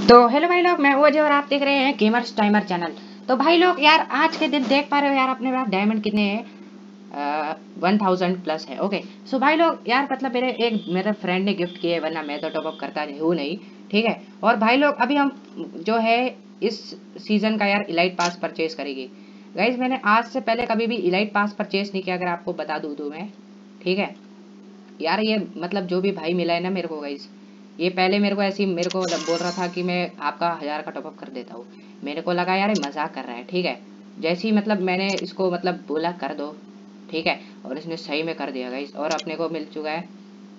तो हेलो भाई लोग, मैं ओजे और आप देख रहे हैं गेमर्स टाइमर चैनल। तो भाई लोग यार, आज के दिन देख पा रहे हो यार अपने पास डायमंड कितने हैं? 1000 प्लस है। ओके, सो भाई लोग यार मतलब मेरे फ्रेंड ने गिफ्ट किए, वरना मैं तो टॉपअप करता नहीं हूँ नहीं। ठीक है। और भाई लोग अभी हम जो है इस सीजन का यार इलाइट पास परचेज करेंगे। गाइज मैंने आज से पहले कभी भी इलाइट पास परचेज नहीं किया, अगर आपको बता दूँ तो मैं। ठीक है यार, ये मतलब जो भी भाई मिला है ना मेरे को गाइज, ये पहले मेरे को ऐसी मेरे को बोल रहा था कि मैं आपका 1000 का टॉपअप कर देता हूँ। मेरे को लगा यार ये मजाक कर रहा है। ठीक है, जैसे ही मतलब मैंने इसको मतलब बोला कर दो, ठीक है, और इसने सही में कर दिया गाइस, और अपने को मिल चुका है।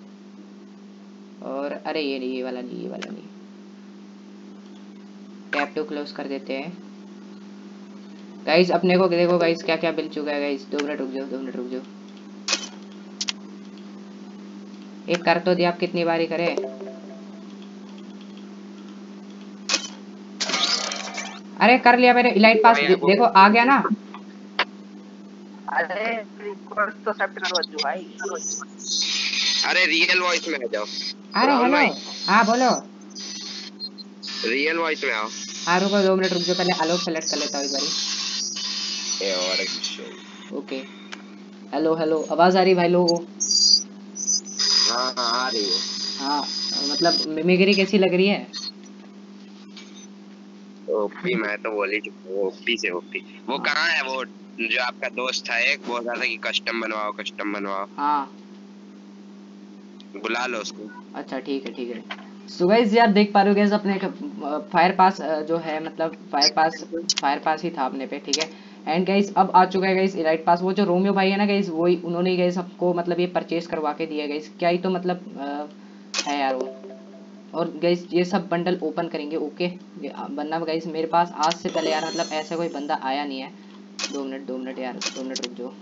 और अरे ये नहीं, ये वाला नहीं, ये वाला नहीं। टैप टू क्लोज कर देते हैं गाइस। अपने को देखो गाइस क्या क्या मिल चुका है गाइस। 2 मिनट रुक जाओ, 2 मिनट रुक जाओ। एक कर तो दिया, आप कितनी बारी करे। अरे कर लिया मेरे इलाइट पास, देखो आ गया ना। अरे रिक्वेस्ट तो एक्सेप्ट करो अज्जू भाई। अरे रियल वॉइस में आ जाओ। अरे राहुल हेलो, भाई हाँ बोलो। रियल वॉइस में आओ। हाँ रुको, 2 मिनट रुक जाओ, पहले आलोक सेलेक्ट कर लेता हूँ एक बारी। ओके, हेलो हेलो, आवाज आ रही भाई लोगों को? हाँ आ रही है। हाँ, मतलब मिमिक्री कैसी लग रही है? ओपी मैं तो बोली ओपी से ओपी। वो कहाँ है वो जो आपका दोस्त था एक बोल रहा था कि कस्टम बनवाओ कस्टम बनवाओ। हाँ बुला लो उसको। अच्छा ठीक है ठीक है। सो गाइस यार देख पा रहे हो गाइस, अपने फायर पास जो है मतलब फायर पास ही था अपने पे। ठीक है, एंड गाइस अब आ चुका है गाइस इलाइट पास। वो जो रोमियो भाई है ना गाइस, वही उन्होंने गाइस सबको मतलब ये परचेज करवा के दिया गाइस। क्या ही तो मतलब है यार वो। और गाइस ये सब बंडल ओपन करेंगे। ओके, वरना गाइस मेरे पास आज से पहले यार मतलब ऐसा कोई बंदा आया नहीं है। 2 मिनट यार, 2 मिनट रुक जाओ।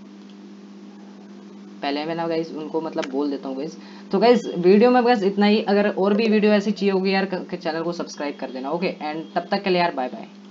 पहले मैं ना गाइस उनको मतलब बोल देता हूँ गाइस। तो गाइस वीडियो में बस इतना ही। अगर और भी वीडियो ऐसी चाहिए होगी यार, चैनल को सब्सक्राइब कर देना। ओके, एंड तब तक के लिए यार बाय बाय।